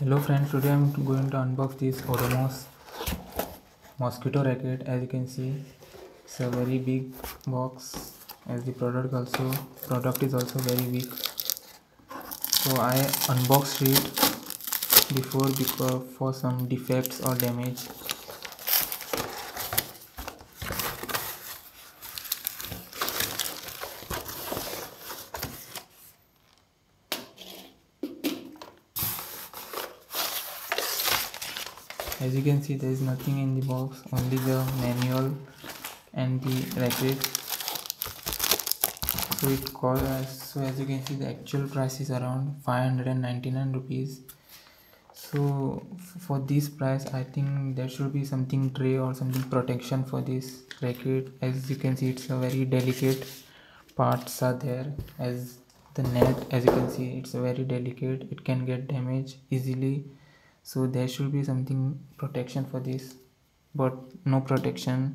Hello friends, today I'm going to unbox this Odomos mosquito racket. As you can see, it's a very big box as the product is also very big. So I unboxed it before because for some defects or damage. As you can see, there is nothing in the box, only the manual and the racket. So as you can see, the actual price is around 599 rupees. So for this price, I think there should be something tray or something protection for this racket. As you can see, it's a very delicate parts are there. As the net, as you can see, it's very delicate, it can get damaged easily. So there should be something protection for this, but no protection.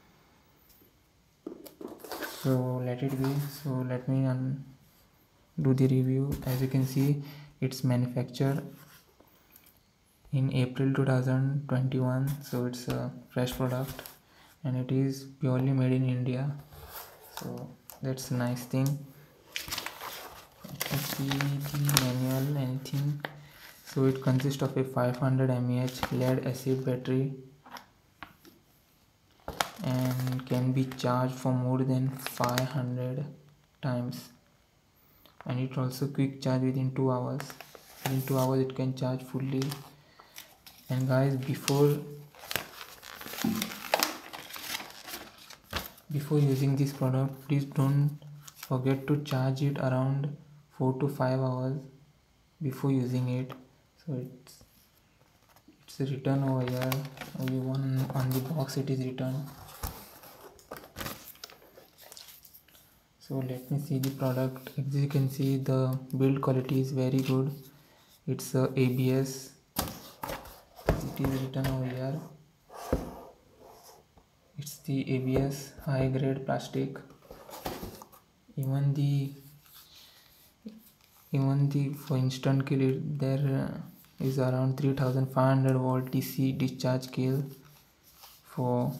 So let it be. So let me do the review. As you can see, it's manufactured in April 2021, so it's a fresh product and it is purely made in India. So that's a nice thing. You can see the manual, anything. So it consists of a 500 mAh lead acid battery and can be charged for more than 500 times, and it also quick charge within 2 hours. Within 2 hours it can charge fully. And guys, before using this product, please don't forget to charge it around 4 to 5 hours before using it. So it's written over here, only one on the box it is written. So let me see the product. As you can see, the build quality is very good. It's a ABS, it is written over here. It's the ABS high grade plastic. Even the for instant kill there is around 3500 volt DC discharge kill. For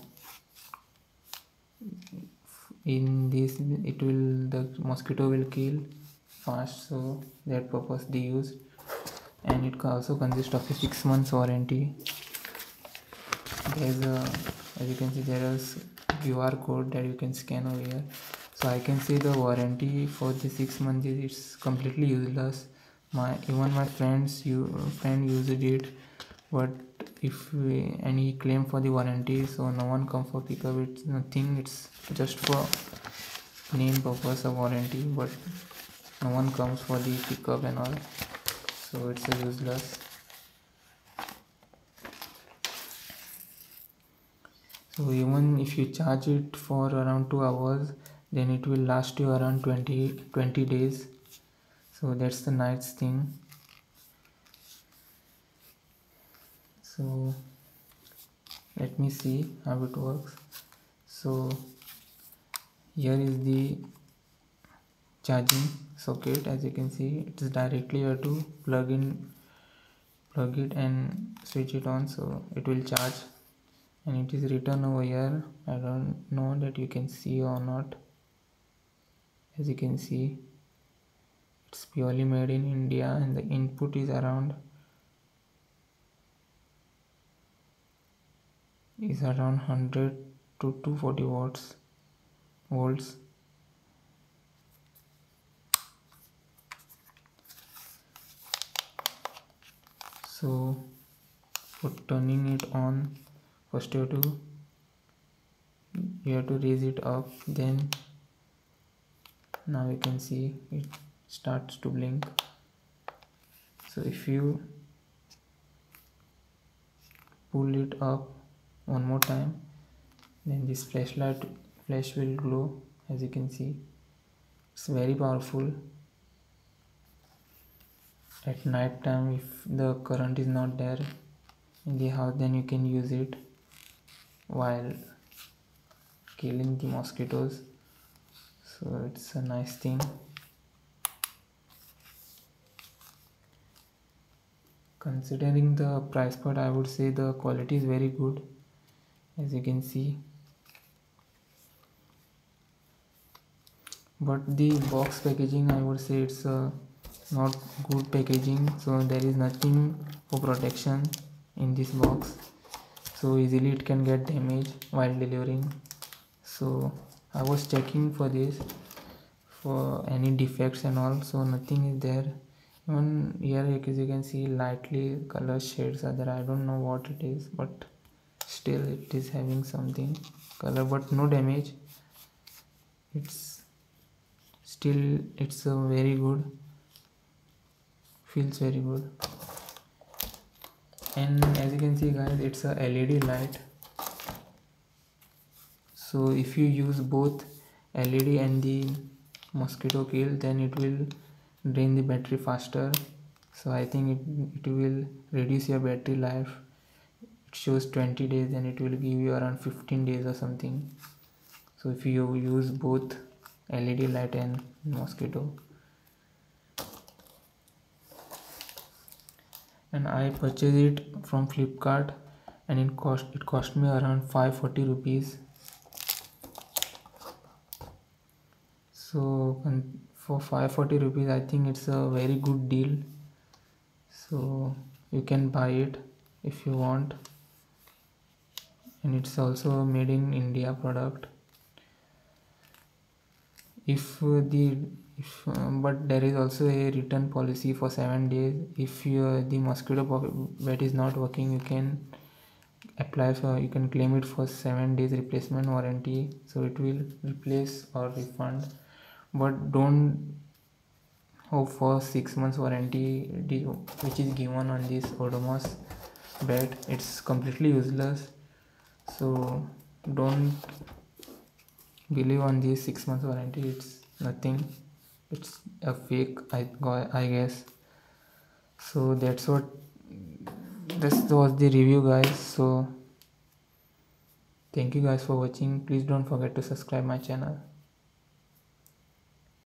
in this, the mosquito will kill fast, so that purpose they use. And it also consists of a 6 months warranty. There's a, as you can see, there is QR code that you can scan over here. So I can see the warranty for the 6 months it's completely useless. Even my friend used it, but if any claim for the warranty, so no one come for pickup. It's nothing, it's just for name purpose of warranty, but no one comes for the pickup and all, so it's a useless. So even if you charge it for around 2 hours, then it will last you around 20 days. So that's the nice thing. So let me see how it works. So here is the charging socket. As you can see, it is directly here to plug it and switch it on, so it will charge. And it is written over here, I don't know that you can see or not. As you can see, it's purely made in India, and the input is around 100 to 240 volts. So for turning it on, first you have to raise it up, then now you can see it starts to blink. So if you pull it up one more time, then this flash will glow. As you can see, it's very powerful. At night time, if the current is not there in the house, then you can use it while killing the mosquitoes. So it's a nice thing. Considering the price point, I would say the quality is very good, as you can see. But the box packaging, I would say it's not good packaging, so there is nothing for protection in this box, so easily it can get damaged while delivering. So I was checking for this, for any defects and all, so nothing is there. Even here, as you can see, lightly color shades are there. I don't know what it is, but still it is having something color, but no damage. It's still, it's a very good, feels very good. And as you can see guys, it's a LED light, so if you use both LED and the mosquito kill, then it will drain the battery faster. So I think it will reduce your battery life. It shows 20 days and it will give you around 15 days or something. So if you use both LED light and mosquito. And I purchased it from Flipkart, and it cost me around 540 rupees. So for 540 rupees, I think it's a very good deal, so you can buy it if you want. And it's also made in India product. But there is also a return policy for 7 days. If the mosquito bat is not working, you can you can claim it for 7 days replacement warranty, so it will replace or refund. But don't hope for 6 months warranty which is given on this Odomos bat. It's completely useless, so don't believe on this 6 months warranty. It's nothing, it's a fake, I guess. So this was the review guys. So thank you guys for watching. Please don't forget to subscribe my channel.